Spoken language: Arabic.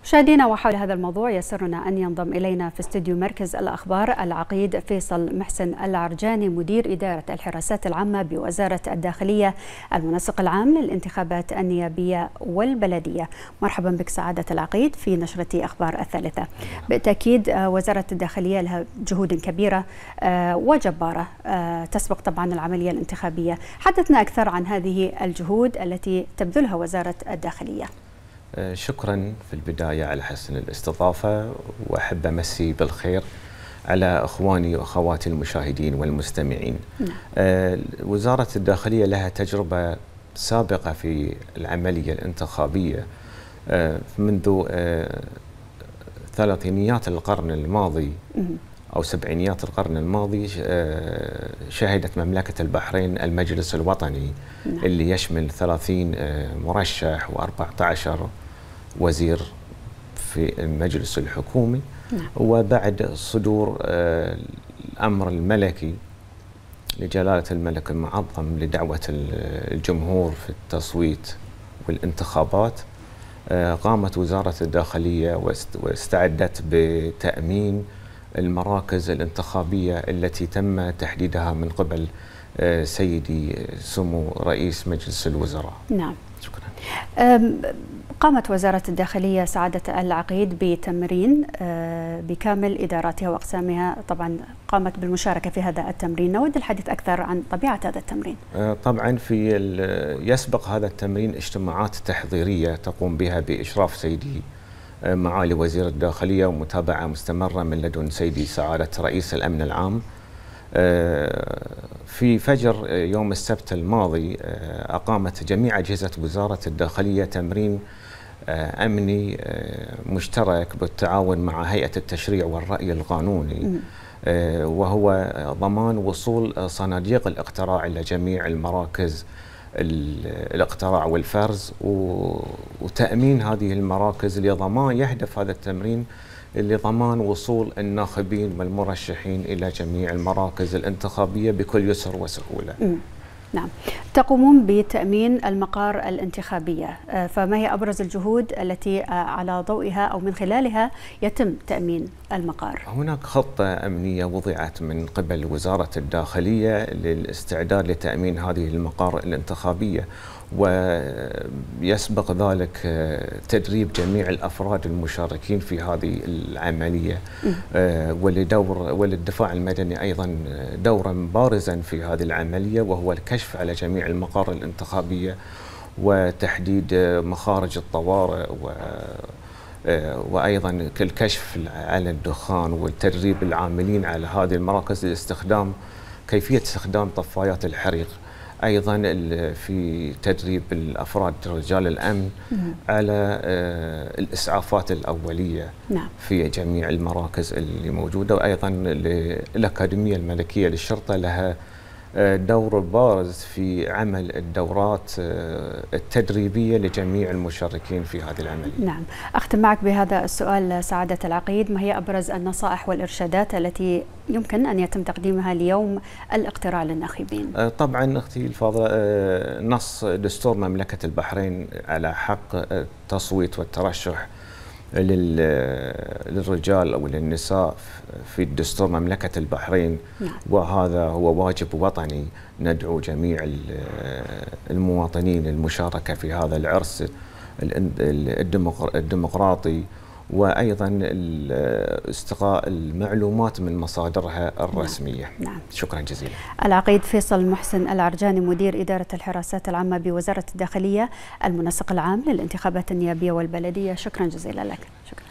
مشاهدينا، وحول هذا الموضوع يسرنا أن ينضم إلينا في استديو مركز الأخبار العقيد فيصل محسن العرجاني، مدير إدارة الحراسات العامة بوزارة الداخلية، المنسق العام للانتخابات النيابية والبلدية. مرحبا بك سعادة العقيد في نشرة أخبار الثالثة. بالتأكيد وزارة الداخلية لها جهود كبيرة وجبارة تسبق طبعا العملية الانتخابية. حدثنا أكثر عن هذه الجهود التي تبذلها وزارة الداخلية. شكرا في البداية على حسن الاستضافة، وأحب أمسي بالخير على أخواني وأخواتي المشاهدين والمستمعين. وزارة الداخلية لها تجربة سابقة في العملية الانتخابية منذ ثلاثينيات القرن الماضي أو سبعينيات القرن الماضي. شهدت مملكة البحرين المجلس الوطني اللي يشمل 30 مرشح و14 وزير في المجلس الحكومي. وبعد صدور الأمر الملكي لجلالة الملك المعظم لدعوة الجمهور في التصويت والانتخابات، قامت وزارة الداخلية واستعدت بتأمين المراكز الانتخابية التي تم تحديدها من قبل سيدي سمو رئيس مجلس الوزراء. نعم، شكرا. قامت وزارة الداخلية سعادة العقيد بتمرين بكامل إداراتها وأقسامها، طبعا قامت بالمشاركة في هذا التمرين. نود الحديث أكثر عن طبيعة هذا التمرين. طبعا يسبق هذا التمرين اجتماعات تحضيرية تقوم بها بإشراف سيدي معالي وزير الداخلية، ومتابعة مستمرة من لدن سيدي سعادة رئيس الأمن العام. في فجر يوم السبت الماضي أقامت جميع أجهزة وزارة الداخلية تمرين أمني مشترك بالتعاون مع هيئة التشريع والرأي القانوني، وهو ضمان وصول صناديق الاقتراع إلى جميع المراكز الاقتراع والفرز، وتأمين هذه المراكز لضمان يهدف هذا التمرين لضمان وصول الناخبين والمرشحين إلى جميع المراكز الانتخابية بكل يسر وسهولة. نعم، تقومون بتأمين المقار الانتخابية، فما هي أبرز الجهود التي على ضوئها أو من خلالها يتم تأمين المقار؟ هناك خطة أمنية وضعت من قبل وزارة الداخلية للاستعداد لتأمين هذه المقار الانتخابية، ويسبق ذلك تدريب جميع الأفراد المشاركين في هذه العملية، وللدفاع المدني أيضا دورا بارزا في هذه العملية، وهو الكشف على جميع المقار الانتخابية وتحديد مخارج الطوارئ وأيضا الكشف على الدخان، وتدريب العاملين على هذه المراكز لاستخدام كيفية استخدام طفايات الحريق. أيضا في تدريب الأفراد رجال الأمن على الإسعافات الأولية في جميع المراكز اللي موجودة. وأيضا الأكاديمية الملكية للشرطة لها دور بارز في عمل الدورات التدريبية لجميع المشاركين في هذه العملية. نعم، أختم معك بهذا السؤال سعادة العقيد، ما هي أبرز النصائح والإرشادات التي يمكن أن يتم تقديمها ليوم الاقتراع للناخبين؟ طبعا أختي الفاضلة، نص دستور مملكة البحرين على حق التصويت والترشح للرجال أو للنساء في الدستور مملكة البحرين. وهذا هو واجب وطني. ندعو جميع المواطنين للمشاركة في هذا العرس الديمقراطي، وأيضا استقاء المعلومات من مصادرها الرسمية. نعم. شكرا جزيلا. العقيد فيصل محسن العرجاني، مدير إدارة الحراسات العامة بوزارة الداخلية، المنسق العام للانتخابات النيابية والبلدية، شكرا جزيلا لك. شكرا.